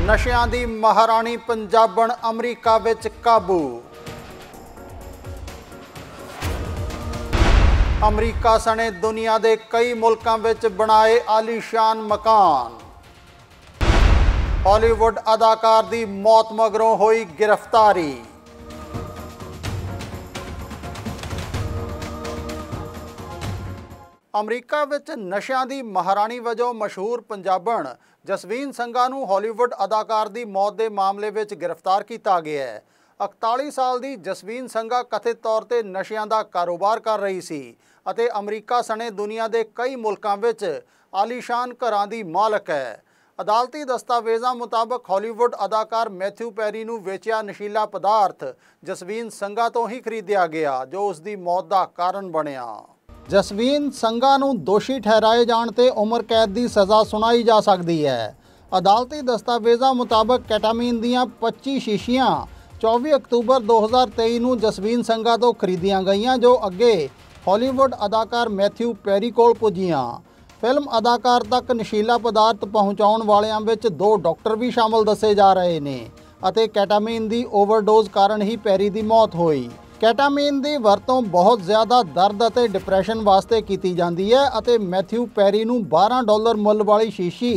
ਨਸ਼ਿਆਂ ਦੀ ਮਹਾਰਾਣੀ ਪੰਜਾਬਣ ਅਮਰੀਕਾ ਵਿੱਚ ਕਾਬੂ। ਅਮਰੀਕਾ ਸਣੇ ਦੁਨੀਆ ਦੇ ਕਈ ਮੁਲਕਾਂ ਵਿੱਚ ਬਣਾਏ ਆਲੀਸ਼ਾਨ ਮਕਾਨ। ਹਾਲੀਵੁੱਡ ਅਦਾਕਾਰ ਦੀ ਮੌਤ ਮਗਰੋਂ ਹੋਈ ਗ੍ਰਿਫਤਾਰੀ। ਅਮਰੀਕਾ ਵਿੱਚ ਨਸ਼ਿਆਂ ਦੀ ਮਹਾਰਾਣੀ ਵਜੋਂ ਮਸ਼ਹੂਰ ਪੰਜਾਬਣ ਜਸਵੀਨ ਸੰਘਾ ਨੂੰ ਹਾਲੀਵੁੱਡ ਅਦਾਕਾਰ ਦੀ ਮੌਤ ਦੇ ਮਾਮਲੇ ਵਿੱਚ ਗ੍ਰਿਫਤਾਰ ਕੀਤਾ ਗਿਆ ਹੈ। 41 ਸਾਲ ਦੀ ਜਸਵੀਨ ਸੰਘਾ ਕਥਿਤ ਤੌਰ ਤੇ ਨਸ਼ਿਆਂ ਦਾ ਕਾਰੋਬਾਰ ਕਰ ਰਹੀ ਸੀ ਅਤੇ ਅਮਰੀਕਾ ਸਣੇ ਦੁਨੀਆ ਦੇ ਕਈ ਮੁਲਕਾਂ ਵਿੱਚ ਆਲੀਸ਼ਾਨ ਘਰਾਂ ਦੀ ਮਾਲਕ ਹੈ। ਅਦਾਲਤੀ ਦਸਤਾਵੇਜ਼ਾਂ ਮੁਤਾਬਕ ਹਾਲੀਵੁੱਡ ਅਦਾਕਾਰ ਮੈਥਿਊ ਪੈਰੀ ਨੂੰ ਵੇਚਿਆ ਨਸ਼ੀਲਾ ਪਦਾਰਥ ਜਸਵੀਨ ਸੰਘਾ ਤੋਂ ਹੀ ਖਰੀਦਿਆ ਗਿਆ, ਜੋ ਉਸ ਦੀ ਮੌਤ ਦਾ ਕਾਰਨ ਬਣਿਆ। ਜਸਵੀਨ ਸੰਘਾ ਨੂੰ ਦੋਸ਼ੀ ਠਹਿਰਾਏ ਜਾਣ ਤੇ ਉਮਰ ਕੈਦ ਦੀ ਸਜ਼ਾ ਸੁਣਾਈ ਜਾ ਸਕਦੀ ਹੈ। ਅਦਾਲਤੀ ਦਸਤਾਵੇਜ਼ਾਂ ਮੁਤਾਬਕ ਕੈਟਾਮੀਨ ਦੀਆਂ 25 ਸ਼ੀਸ਼ੀਆਂ 24 ਅਕਤੂਬਰ 2023 ਨੂੰ ਜਸਵੀਨ ਸੰਘਾ ਤੋਂ ਖਰੀਦੀਆਂ ਗਈਆਂ, ਜੋ ਅੱਗੇ ਹਾਲੀਵੁੱਡ ਅਦਾਕਾਰ ਮੈਥਿਊ ਪੈਰੀ ਕੋਲ ਪੁੱਜੀਆਂ। ਫਿਲਮ ਅਦਾਕਾਰ ਤੱਕ ਨਸ਼ੀਲਾ ਪਦਾਰਥ ਪਹੁੰਚਾਉਣ ਵਾਲਿਆਂ ਵਿੱਚ 2 ਡਾਕਟਰ ਵੀ ਸ਼ਾਮਲ ਦੱਸੇ ਜਾ ਰਹੇ ਨੇ ਅਤੇ ਕੈਟਾਮੀਨ ਦੀ ਓਵਰਡੋਜ਼ ਕਾਰਨ ਹੀ ਪੈਰੀ ਦੀ ਮੌਤ ਹੋਈ। ਕੈਟਾਮੀਨ ਦੀ ਵਰਤੋਂ ਬਹੁਤ ਜ਼ਿਆਦਾ ਦਰਦ ਅਤੇ ਡਿਪਰੈਸ਼ਨ ਵਾਸਤੇ ਕੀਤੀ ਜਾਂਦੀ ਹੈ ਅਤੇ ਮੈਥਿਊ ਪੈਰੀ ਨੂੰ $12 ਮੁੱਲ ਵਾਲੀ ਸ਼ੀਸ਼ੀ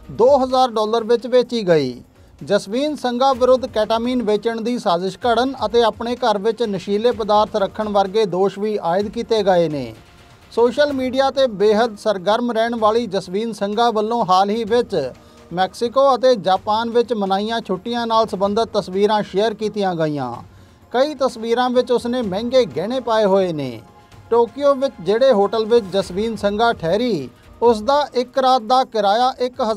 $2000 ਵਿੱਚ ਵੇਚੀ ਗਈ। ਜਸਵੀਨ ਸੰਘਾ ਵਿਰੁੱਧ ਕੈਟਾਮੀਨ ਵੇਚਣ ਦੀ ਸਾਜ਼ਿਸ਼ ਘੜਨ ਅਤੇ ਆਪਣੇ ਘਰ ਵਿੱਚ ਨਸ਼ੀਲੇ ਪਦਾਰਥ ਰੱਖਣ ਵਰਗੇ ਦੋਸ਼ ਵੀ ਆਇਦ ਕੀਤੇ ਗਏ ਨੇ। ਸੋਸ਼ਲ ਮੀਡੀਆ ਤੇ ਬੇਹੱਦ ਸਰਗਰਮ ਰਹਿਣ ਵਾਲੀ ਜਸਵੀਨ ਸੰਘਾ ਵੱਲੋਂ ਹਾਲ ਹੀ ਵਿੱਚ ਮੈਕਸੀਕੋ ਅਤੇ ਜਾਪਾਨ ਵਿੱਚ ਮਨਾਈਆਂ ਛੁੱਟੀਆਂ ਨਾਲ ਸੰਬੰਧਿਤ ਤਸਵੀਰਾਂ ਸ਼ੇਅਰ ਕੀਤੀਆਂ ਗਈਆਂ। ਕਈ ਤਸਵੀਰਾਂ ਵਿੱਚ ਉਸਨੇ ਮਹਿੰਗੇ ਗਹਿਣੇ ਪਾਏ ਹੋਏ ਨੇ। ਟੋਕੀਓ ਵਿੱਚ ਜਿਹੜੇ ਹੋਟਲ ਵਿੱਚ ਜਸਵੀਨ ਸੰਘਾ ਠਹਿਰੀ, ਉਸ ਦਾ ਇੱਕ ਰਾਤ ਦਾ ਕਿਰਾਇਆ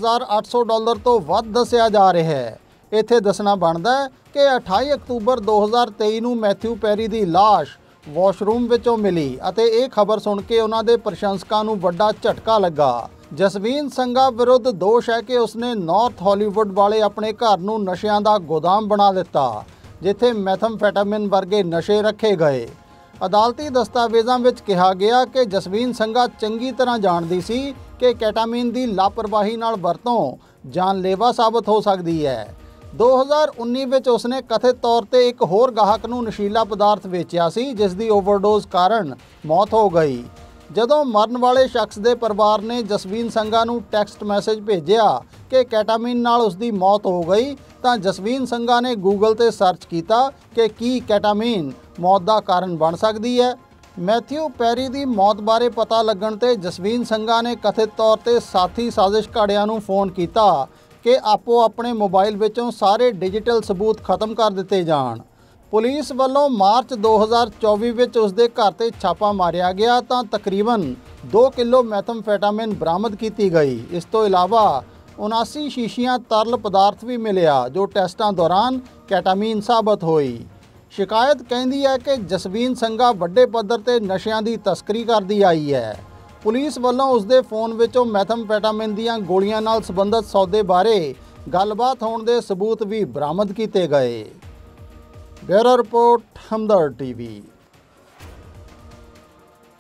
$1800 ਤੋਂ ਵੱਧ ਦੱਸਿਆ ਜਾ ਰਿਹਾ ਹੈ। ਇੱਥੇ ਦੱਸਣਾ ਬਣਦਾ ਹੈ ਕਿ 28 ਅਕਤੂਬਰ 2023 ਨੂੰ ਮੈਥਿਊ ਪੈਰੀ ਦੀ ਲਾਸ਼ ਵਾਸ਼ਰੂਮ ਵਿੱਚੋਂ ਮਿਲੀ ਅਤੇ ਇਹ ਖਬਰ ਸੁਣ ਕੇ ਉਹਨਾਂ ਦੇ ਪ੍ਰਸ਼ੰਸਕਾਂ ਨੂੰ ਵੱਡਾ ਝਟਕਾ ਲੱਗਾ। ਜਸਵੀਨ ਸੰਘਾ ਵਿਰੁੱਧ ਦੋਸ਼ ਹੈ ਕਿ ਉਸਨੇ ਨਾਰਥ ਹਾਲੀਵੁੱਡ ਵਾਲੇ ਆਪਣੇ ਘਰ ਨੂੰ ਨਸ਼ਿਆਂ ਦਾ ਗੋਦਾਮ ਬਣਾ ਦਿੱਤਾ, ਜਿੱਥੇ ਮੈਥਮਫੈਟਾਮਿਨ ਵਰਗੇ ਨਸ਼ੇ ਰੱਖੇ ਗਏ। ਅਦਾਲਤੀ ਦਸਤਾਵੇਜ਼ਾਂ ਵਿੱਚ ਕਿਹਾ ਗਿਆ ਕਿ ਜਸਵੀਨ ਸੰਘਾ ਚੰਗੀ ਤਰ੍ਹਾਂ ਜਾਣਦੀ ਸੀ ਕਿ ਕੈਟਾਮੀਨ ਦੀ ਲਾਪਰਵਾਹੀ ਨਾਲ ਵਰਤੋਂ ਜਾਨਲੇਵਾ ਸਾਬਤ ਹੋ ਸਕਦੀ ਹੈ। 2019 ਵਿੱਚ ਉਸਨੇ ਕਥਿਤ ਤੌਰ ਤੇ ਇੱਕ ਹੋਰ ਗਾਹਕ ਨੂੰ ਨਸ਼ੀਲਾ ਪਦਾਰਥ ਵੇਚਿਆ ਸੀ, ਜਿਸ ਦੀ ਓਵਰਡੋਜ਼ ਕਾਰਨ ਮੌਤ ਹੋ ਗਈ। ਜਦੋਂ ਮਰਨ ਵਾਲੇ ਸ਼ਖਸ ਦੇ ਪਰਿਵਾਰ ਨੇ ਜਸਵੀਨ ਸੰਘਾ ਨੂੰ ਟੈਕਸਟ ਮੈਸੇਜ ਭੇਜਿਆ ਕਿ ਕੈਟਾਮੀਨ ਨਾਲ ਉਸ ਦੀ ਮੌਤ ਹੋ ਗਈ, ਤਾਂ ਜਸਵੀਨ ਸੰਘਾ ਨੇ ਗੂਗਲ ਤੇ ਸਰਚ ਕੀਤਾ ਕਿ ਕੀ ਕੈਟਾਮੀਨ ਮੌਤ ਦਾ ਕਾਰਨ ਬਣ ਸਕਦੀ ਹੈ। ਮੈਥਿਊ ਪੈਰੀ ਦੀ ਮੌਤ ਬਾਰੇ ਪਤਾ ਲੱਗਣ ਤੇ ਜਸਵੀਨ ਸੰਘਾ ਨੇ ਕਥਿਤ ਤੌਰ ਤੇ ਸਾਥੀ ਸਾਜ਼ਿਸ਼ ਘੜਿਆਂ ਨੂੰ ਫੋਨ ਕੀਤਾ ਕਿ ਆਪੋ ਆਪਣੇ ਮੋਬਾਈਲ ਵਿੱਚੋਂ ਸਾਰੇ ਡਿਜੀਟਲ ਸਬੂਤ ਖਤਮ ਕਰ ਦਿੱਤੇ ਜਾਣ। ਪੁਲਿਸ ਵੱਲੋਂ ਮਾਰਚ 2024 ਵਿੱਚ ਉਸ ਦੇ ਘਰ ਤੇ ਛਾਪਾ ਮਾਰਿਆ ਗਿਆ ਤਾਂ ਤਕਰੀਬਨ 2 ਕਿਲੋ ਮੈਥਮਫੈਟਾਮਿਨ ਬਰਾਮਦ ਕੀਤੀ ਗਈ। ਇਸ ਤੋਂ ਇਲਾਵਾ 79 ਸ਼ੀਸ਼ੀਆਂ ਤਰਲ ਪਦਾਰਥ ਵੀ ਮਿਲਿਆ, ਜੋ ਟੈਸਟਾਂ ਦੌਰਾਨ ਕੈਟਾਮੀਨ ਸਾਬਤ ਹੋਈ। ਸ਼ਿਕਾਇਤ ਕਹਿੰਦੀ ਹੈ ਕਿ ਜਸਵੀਨ ਸੰਘਾ ਵੱਡੇ ਪੱਧਰ ਤੇ ਨਸ਼ਿਆਂ ਦੀ ਤਸਕਰੀ ਕਰਦੀ ਆਈ ਹੈ। ਪੁਲਿਸ ਵੱਲੋਂ ਉਸ ਦੇ ਫੋਨ ਵਿੱਚੋਂ ਮੈਥਮਫੈਟਾਮਿਨ ਦੀਆਂ ਗੋਲੀਆਂ ਨਾਲ ਸੰਬੰਧਿਤ ਸੌਦੇ ਬਾਰੇ ਗੱਲਬਾਤ ਹੋਣ ਦੇ ਸਬੂਤ ਵੀ ਬਰਾਮਦ ਕੀਤੇ ਗਏ। Bureau report, Hamdard TV।